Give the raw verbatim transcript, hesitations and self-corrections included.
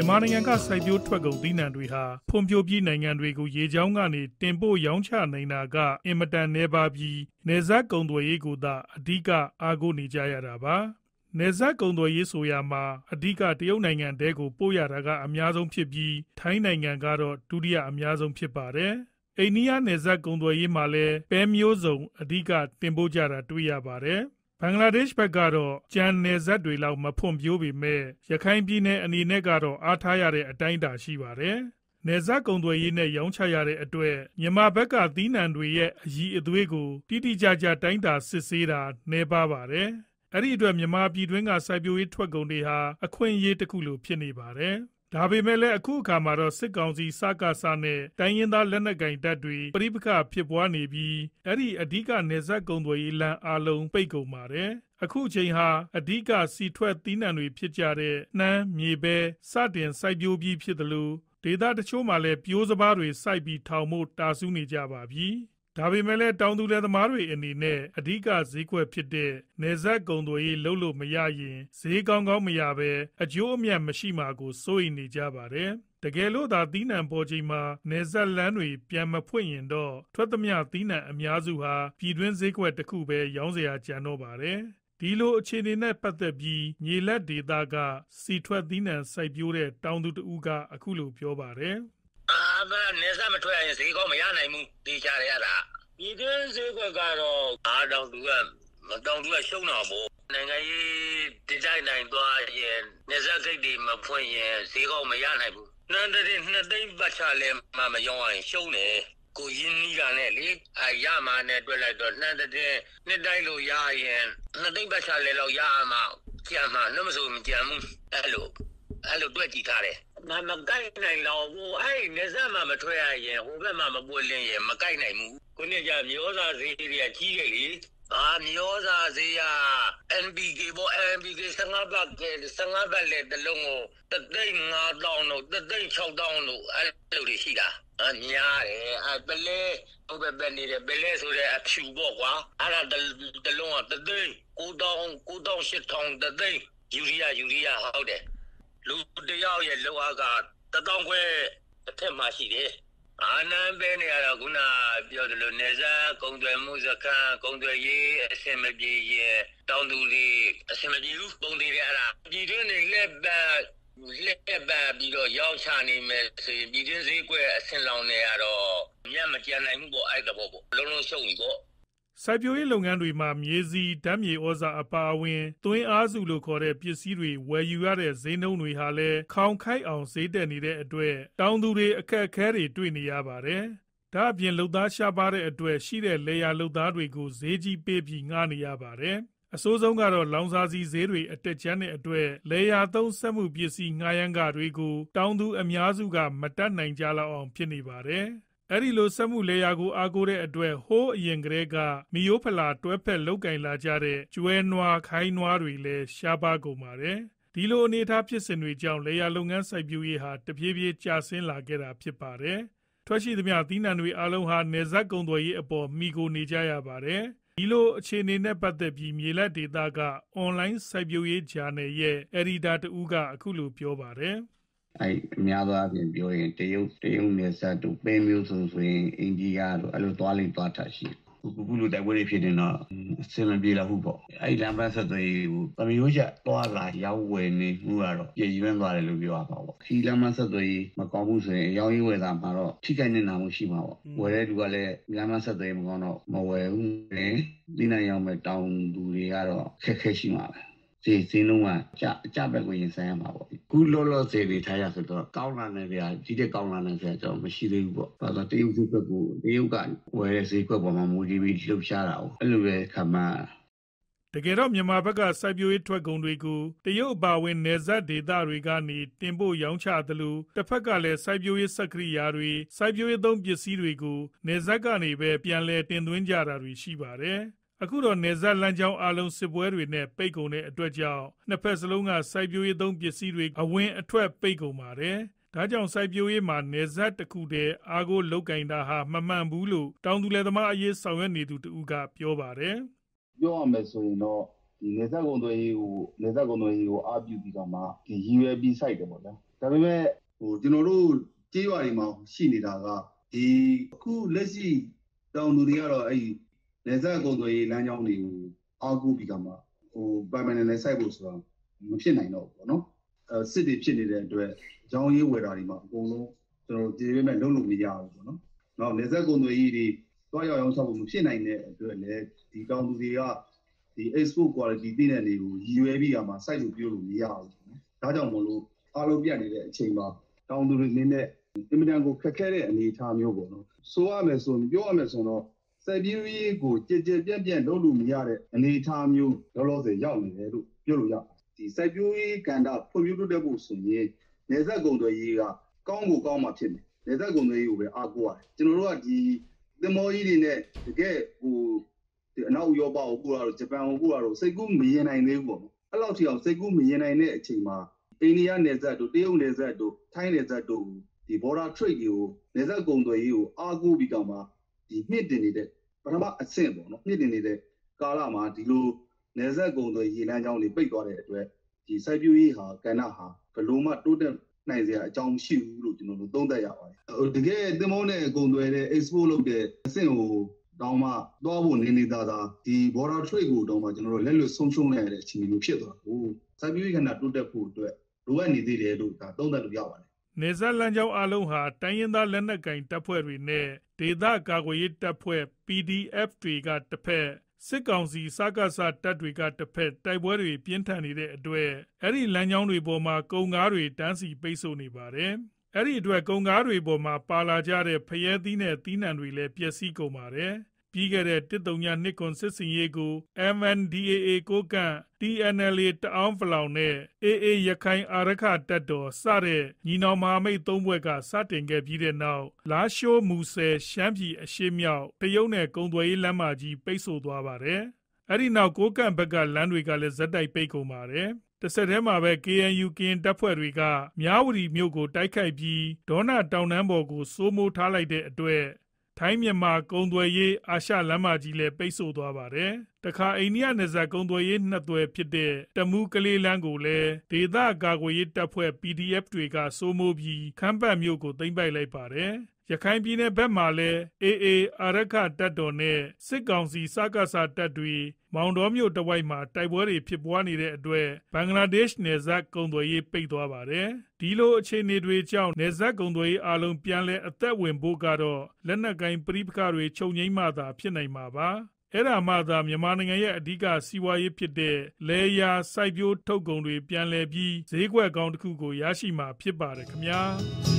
မြန်မာနိုင်ငံကစိုက်ပျိုးထွက်ကုန်သီးနှံတွေဟာဖွံ့ဖြိုးပြီးနိုင်ငံတွေကိုရေကြောင်းကနေတင်ပို့ရောင်းချနိုင်တာကအင်မတန်နည်းပါးပြီးနယ်စပ်ကုန်သွယ်ရေးကိုသာအဓိကအားကိုးနေကြရတာပါနယ်စပ်ကုန်သွယ်ရေးဆိုရာမှာအဓိကတရုတ်နိုင်ငံတဲကိုပို့ရတာကအများဆုံးဖြစ်ပြီးထိုင်းနိုင်ငံကတော့ဒုတိယအများဆုံးဖြစ်ပါတယ်အိန္ဒိယနယ်စပ်ကုန်သွယ်ရေးမှာလည်းပဲမျိုးစုံအဓိကတင်ပို့ကြတာတွေ့ရပါတယ်ဘင်္ဂလားဒေ့ရှ်ဘက်ကတော့ကြံနယ်စပ်တွေလောက်မဖွံ့ဖြိုးပေမဲ့ရခိုင်ပြည်နယ်အနေနဲ့ကတော့အားထားရတဲ့အတိုင်းအတာရှိပါတယ်။နယ်စပ်ကုန်သွယ်ရေးနဲ့ရောင်းချရတဲ့အတွက်မြန်မာဘက်ကသီးနှံတွေရဲ့အရည်အသွေးကိုတိတိကျကျတိုင်းတာစစ်ဆေးတာနည်းပါးပါတယ်။အဲ့ဒီအတွက်မြန်မာပြည်တွင်းကစိုက်ပျိုးရေးထွက်ကုန်တွေဟာအခွင့်အရေးတစ်ခုလိုဖြစ်နေပါတယ်။ဒါပေမဲ့လည်းအခုအခါမှာတော့စစ်ကောင်စီစကားစနဲ့တိုင်းရင်းသားလက်နက်ကိုင်တပ်တွေပြိပခဖြစ်ပွားနေပြီးအဲ့ဒီအဓိကနယ်စပ်ကုန်သွယ်ရေးလမ်းအလုံးပိတ်ကုန်ပါတယ်အခုချိန်ဟာအဓိကစီထွက်သီးနှံတွေဖြစ်ကြတဲ့နှမ်းမြေပဲစတင်စိုက်ပျိုးပြီးဖြစ်တယ်လို့ဒေသတချို့မှာလည်းပြိုးစပါးတွေစိုက်ပြီးထောင်ဖို့တာဆူနေကြပါပြီဒါပေမဲ့လည်းတောင်သူလယ်သမားတွေအနေနဲ့အဓိကဈေးကွက်ဖြစ်တဲ့နယ်စပ်ကုန်သွယ်ရေးလုပ်လို့မရရင်ဈေးကောင်းကောင်းမရပဲအကျိုးအမြတ်မရှိမှာကိုစိုးရိမ်နေကြပါတယ်တကယ်လို့သာသီးနှံပေါ်ချိန်မှာနယ်စပ်လမ်းတွေပြန်မဖွင့်ရင်တော့ထွက်သမျှသီးနှံအများစုဟာပြည်တွင်းဈေးကွက်တစ်ခုပဲရောင်းစရာကျန်တော့ပါတယ်ဒီလိုအခြေအနေနဲ့ပတ်သက်ပြီးမြေလက်ဒေသကစီထွက်သီးနှံစိုက်ပျိုးတဲ့တောင်သူတဦးကအခုလိုပြောပါတယ်အာမနေစားမထွက်ရင်ဈေးကောင်းမရနိုင်ဘူးတေးချရရတာဒီတွင်းဈေးကွက်ကတော့အားတောင်သူကမတောင်သူကရှုံးတော့ဘူးနိုင်ငံရေးဒီတိုင်းတိုင်းသွားရင်နေစားစိတ်တွေမဖွင့်ရင်ဈေးကောင်းမရနိုင်ဘူးနှမ်းတဲ့နှစ်သိန်းပတ်ချလဲမှမရောင်းရင်ရှုံးတယ်ကိုရင်းနီးတာနဲ့လေအရမှာနဲ့တွေ့လိုက်တော့နှမ်းတဲ့နှစ်တိုင်းလို့ရရင်နှစ်သိန်းပတ်ချလဲတော့ရမှာကြံမှာနှမဆိုမကြံဘူးအဲ့လိုအဲ့လိုတွေ့ကြည့်ထားတယ်မမကိုက်နိုင်တော့ဘူးအဲ့နေစားမှမထွက်ရရင်ဟိုဘက်မှမပွင့်လင်းရင်မကိုက်နိုင်ဘူးခုနှစ်ကြမျိုးစားဈေးတွေကကြီးတယ်လေအာမျိုးစားဈေးက အန် ပီ ကေ ပေါ့ အန် ပီ ကေ ဆယ်ငါးဘတ်ကဆယ်ငါးဘတ်လေတလုံးကိုတသိန်းငါးသောင်းတို့တသိန်းခြောက်သောင်းတို့အဲ့လိုတွေရှိတာအများတယ်အပလဲဟိုဘက်ပဲနေတယ်ပလဲဆိုတဲ့အဖြူပေါ့ကွာအဲ့ဒါတလုံးကတသိန်းကိုးသောင်းကိုးသောင်းရှစ်ထောင်တသိန်းယူရီးယားယူရီးယားဟုတ်တယ်လူတယောက်ရဲ့လောက်အားကတသောင်းခွဲတစ်ထက်မှရှိတယ်အာနံပဲနေရတော့ခုနပြောတယ်လို့နေစားကုံသွယ်မှုစခန်းကုံသွယ်ရေးအစင်မပြေရဲ့တောင်းသူတွေအစင်မပြေဘူးပုံသေးတယ်အဲ့ဒါပြည်တွင်းနေလက်ပတ်လက်ပတ်ပြီးတော့ရောက်ချနေမယ်ဆိုရင်ပြည်တွင်းဈေးကွက်အစင်လောင်နေရတော့ညမကြံနိုင်ဘူးပေါ့အဲ့တဘောပေါ့လုံးလုံးရှုံပြီပေါ့စိုက်ပျိုးရေးလုပ်ငန်းတွေမှာမြေစီဓာတ်မြေဩဇာအပါအဝင်သွင်းအားစုလို့ခေါ်တဲ့ပစ္စည်းတွေဝယ်ယူရတဲ့ဈေးနှုန်းတွေဟာလည်းခေါင်ခိုက်အောင်ဈေးတက်နေတဲ့အတွက်တောင်သူတွေအခက်အခဲတွေတွေ့နေရပါတယ်။ဒါ့အပြင်လုပ်သားရှားပါတဲ့အတွက်ရှိတဲ့လေယာလုပ်သားတွေကိုဈေးကြီးပေးပြီးငှားနေရပါတယ်။အဆိုးဆုံးကတော့လောင်စာဆီဈေးတွေအတက်ကျန်းတဲ့အတွက်လေယာသုံးစက်မှုပစ္စည်းငှားရမ်းကတွေကိုတောင်သူအများစုကမတတ်နိုင်ကြလောက်အောင်ဖြစ်နေပါတယ်။အဲ့ဒီလိုစက်မှုလေယာကိုအားကိုးတဲ့အတွက်ဟိုးအရင်ကတည်းကမီယိုဖလာတွဲဖက်လောက်ကင်လာကြတဲ့ကျွဲနွားခိုင်းနွားတွေလည်းရှားပါကုန်ပါတယ်ဒီလိုအနေအထားဖြစ်စဉ်တွေကြောင့်လေယာလုပ်ငန်းစိုက်ပျိုးရေးဟာတပြေးပြေးကျဆင်းလာခဲ့တာဖြစ်ပါတယ်ထွက်ရှိသမျှသီးနှံတွေအလုံးဟာနေဇက်ကုန်သွယ်ရေးအပေါ်မိကိုနေကြရပါတယ်ဒီလိုအခြေအနေနဲ့ပတ်သက်ပြီးမြေလက်ဒေတာကအွန်လိုင်းစိုက်ပျိုးရေးဂျာနယ်ရဲ့အယ်ဒီတာတဦးကအခုလိုပြောပါတယ်အဲ့အများသောအားဖြင့်ပြောရင်တရုတ်တရုတ်နယ်စပ်တို့ပဲမျိုးစုံဆိုရင်အိန္ဒိယတို့အဲ့လိုသွားလိမ့်သွားတာရှိခုခုလိုတိုက်ပွဲတွေဖြစ်နေတော့အစင်မပြေတော့ဘူးပေါ့အဲ့လမ်းပန်းဆက်သွယ်ရေးကိုတမျိုးချက်သွားလာရောက်ဝယ်နေမှုကတော့ပြည်ရွှန်းသွားတယ်လို့ပြောရပါပေါ့ခီလမ်းပန်းဆက်သွယ်ရေးမကောင်းဘူးဆိုရင်အရောင်းရေးဝယ်တာမှာတော့ထိခိုက်နေတာမျိုးရှိမှာပေါ့ဝယ်တဲ့လူကလည်းလမ်းပန်းဆက်သွယ်ရေးမကောင်းတော့မဝယ်ဘူးလေဒီနိုင်ရောင်းမဲ့တောင်သူတွေကတော့ခက်ခဲရှိမှာပဲစီစီလုံးကကြအကြဘက်ကိုရင်ဆိုင်ရမှာပေါ့ခုလောလောဆယ်တွေထားရဆိုတော့ကောင်းလာနေကြကြီးတဲ့ကောင်းလာနေကြတော့မရှိသေးဘူးပေါ့ဘာလို့တရုတ်စုဘက်ကိုတရုတ်ကဝယ်တဲ့ဈေးကွက်ပေါ်မှာမူတည်ပြီးလှုပ်ရှားတာ哦အဲ့လိုပဲခမှတကယ်တော့မြန်မာဘက်ကစိုက်ပျိုးရေးထွက်ကုန်တွေကိုတရုတ်အပါဝင်နယ်စပ်ဒေသတွေကနေတင်ပို့ရောင်းချသလိုတစ်ဖက်ကလည်းစိုက်ပျိုးရေးစက်ကိရိယာတွေစိုက်ပျိုးရေးသုံးပစ္စည်းတွေကိုနယ်စပ်ကနေပဲပြန်လည်တင်သွင်းကြတာတွေရှိပါတယ်အခုတော့နေဇက်လမ်းကြောင်းအလုံးစစ်ပွဲတွေနဲ့ပိတ်ကုန်တဲ့အတွက်ကြောင့်နှစ်ဖက်စလုံးကစိုက်ပျိုးရေးသုံးပစ္စည်းတွေအဝင်အထွက်ပိတ်ကုန်ပါတယ်။ဒါကြောင့်စိုက်ပျိုးရေးမှာနေဇက်တစ်ခုတည်းအားကိုးလုတ်ကင်တာဟာမမှန်ဘူးလို့တောင်သူလယ်သမားအရေးဆောင်ရွက်နေသူတဦးကပြောပါတယ်။ပြောရမယ်ဆိုရင်တော့ဒီနေဇက်ကုန်သွယ်ရေးကိုနေဇက်ကုန်သွယ်ရေးကိုအားပြုပြီးတော့မှဒီရည်ရွယ်ပြီးစိုက်တယ်ပေါ့ဗျာ။ဒါပေမဲ့ဟိုကျွန်တော်တို့ကြေးရွာတွေမှာရှိနေတာကဒီအခုလက်ရှိတောင်သူတွေကတော့အဲ့ဒီနေဆက်ကုန်သွယ်ရေးလမ်းကြောင်းတွေကိုအားကိုးပြီးကမှဟိုပိုင်ပိုင်နယ်စိုက်ဖို့ဆိုတာမဖြစ်နိုင်တော့ဘူးပေါ့နော်အဲစစ်တွေဖြစ်နေတဲ့အတွက်ရောင်းရေးဝယ်တာတွေမှာအကုန်လုံးကျွန်တော်တို့ကြေးပေးမဲ့လုံးလို့မရဘူးပေါ့နော်နောက်နေဆက်ကုန်သွယ်ရေးတွေတွားရောက်ရောင်းချဖို့မဖြစ်နိုင်တဲ့အတွက်လည်းဒီတောင်သူတွေကဒီ export quality တည်တဲ့နေကိုရည်ရွယ်ပြီးကမှစိုက်လို့ပြောလို့မရဘူးပေါ့နော်ဒါကြောင့်မလို့အားလုံးပြတ်နေတဲ့အချိန်မှာတောင်သူတွေနေနဲ့အင်မတန်ကိုခက်ခဲတဲ့အနေအထားမျိုးပေါ့နော်ဆိုရမယ်ဆိုပြောရမယ်ဆိုတော့စိုက်ပျိုးရေးကိုကြည်ကြည်ပြန့်ပြန့်လုပ်လို့မရတဲ့အနေအထားမျိုးလောလောဆယ်ရောက်နေတယ်လို့ပြောလို့ရဒီစိုက်ပျိုးရေးကဏ္ဍဖွံ့ဖြိုးတိုးတက်ဖို့ဆိုရင်နေဆက်ကုန်သွယ်ရေးကကောင်းကိုကောင်းမှဖြစ်မယ်နေဆက်ကုန်သွယ်ရေးကိုပဲအားကိုးရတယ်ကျွန်တော်တို့ကဒီသင်္ဘောကြီးတွေနဲ့တကယ်ဟိုဒီအနောက်ဥရောပကိုပို့လာတော့ဂျပန်ကိုပို့လာတော့စိတ်ကူးမရင်နိုင်သေးဘူးပေါ့နော်အဲ့လောက်ထိအောင်စိတ်ကူးမရင်နိုင်တဲ့အချိန်မှာအိန္ဒိယနယ်စပ်တို့တရုတ်နယ်စပ်တို့ထိုင်းနယ်စပ်တို့ဒီ border trade တွေကိုနယ်စပ်ကုန်သွယ်ရေးကိုအားကိုးပြီးတော့မှဒီမြင့်တင်နေတဲ့ပထမအဆင့်ပေါ့နော်မြင့်တင်နေတဲ့ကာလမှာဒီလိုနယ်စပ်ကုန်သွယ်ရေးလမ်းကြောင်းတွေပိတ်သွားတဲ့အတွက်ဒီစိုက်ပျိုးရေးဟာကဏ္ဍဟာဘယ်လိုမှတိုးတက်နိုင်စရာအကြောင်းမရှိဘူးလို့ကျွန်တော်တို့သုံးသပ်ရပါတယ်ဟိုတကယ်သင်္ဘောနဲ့ကုန်သွယ်တဲ့ export လုပ်တဲ့အဆင့်ကိုတောင်းမှသွားဖို့နေနေသားသားဒီ border trade ကိုတောင်းမှကျွန်တော်တို့လက်လွတ်ဆုံးရှုံးနေတဲ့အခြေအနေမျိုးဖြစ်သွားဘူးစိုက်ပျိုးရေးကဏ္ဍတိုးတက်ဖို့အတွက်လိုအပ်နေသေးတယ်လို့ဒါသုံးသပ်လို့ရပါတယ်နေဆက်လမ်းကြောင်းအလုံးဟာတိုင်းရင်းသားလက်နက်ကိုင်တပ်ဖွဲ့တွေနဲ့ဒေသကာကွယ်ရေးတပ်ဖွဲ့ ပီ ဒီ အက်ဖ် တွေကတစ်ဖက်စစ်ကောင်စီစကားစတပ်တွေကတစ်ဖက်တိုက်ပွဲတွေပြင်းထန်နေတဲ့အတွက်အဲ့ဒီလမ်းကြောင်းတွေပေါ်မှာကုန်ကားတွေတန်းစီပိတ်ဆို့နေပါတယ်အဲ့ဒီအတွက်ကုန်ကားတွေပေါ်မှာပါလာကြတဲ့ဖရဲသီးနဲ့သီးနှံတွေလည်းပျက်စီးကုန်ပါတယ်ပြီးခဲ့တဲ့တစ်တုံညာနှစ်ကွန်စစ်စင်ရေးကို အမ် အန် ဒီ အေ အေ ကိုကန့် တီ အန် အယ် အေ တအောင်းဖလောင်နဲ့ အေ အေ ရခိုင်အာရခတပ်တော်စတဲ့ညီနောင်မဟာမိတ်သုံးဘွဲ့ကစတင်ခဲ့ပြီးတဲ့နောက်လားရှိုးမူဆယ်ရှမ်းပြည်အရှေ့မြောက်တရုတ်နဲ့ကုန်သွယ်ရေးလမ်းမကြီးပိတ်ဆို့သွားပါတယ်အဲ့ဒီနောက်ကိုကန့်ဘက်ကလမ်းတွေကလည်းဇက်တိုက်ပိတ်ကုန်ပါတယ်တစ်ဆက်တည်းမှာပဲ ကေ အန် ယူ ကရင်တပ်ဖွဲ့တွေကမြဝတီမြို့ကိုတိုက်ခိုက်ပြီးဒေါနတောင်တန်းပေါ်ကိုစိုးမိုးထားလိုက်တဲ့အတွက်ထိုင်းမြန်မာကုန်သွယ်ရေးအာရှလမ်းမကြီးလည်းပိတ်ဆို့သွားပါတယ်။တခါအိန္ဒိယနယ်စပ်ကုန်သွယ်ရေးနှစ်သွယ်ဖြစ်တဲ့တမူးကလေးလမ်းကိုလည်းဒေသကာကွယ်ရေးတပ်ဖွဲ့ ပီ ဒီ အက်ဖ် တွေကစိုးမိုးပြီးခမ်းပတ်မြို့ကိုသိမ်းပိုက်လိုက်ပါတယ်။ရခိုင်ပြည်နယ်ဘက်မှာလည်း အေ အေ အာရခတပ်တော်နဲ့စစ်ကောင်စီစကားစတပ်တွေမောင်တော်မြို့တဝိုက်မှာတိုက်ပွဲတွေဖြစ်ပွားနေတဲ့အတွက်ဘင်္ဂလားဒေ့ရှ်နယ်စပ်ကုန်သွယ်ရေးပိတ်သွားပါတယ်။ဒီလိုအခြေအနေတွေကြောင့်နယ်စပ်ကုန်သွယ်ရေးအလုံးပြန်လည်အသက်ဝင်ဖို့ကတော့လက်နက်ကိုင်ပဋိပက္ခတွေချုပ်ငြိမ်းမှသာဖြစ်နိုင်မှာပါ။အဲ့ဒါမှသာမြန်မာနိုင်ငံရဲ့အဓိကစီးပွားရေးဖြစ်တဲ့လယ်ယာစိုက်ပျိုးထုတ်ကုန်တွေပြန်လည်ပြီးဈေးကွက်ကောင်းတစ်ခုကိုရရှိမှာဖြစ်ပါတယ်ခင်ဗျာ။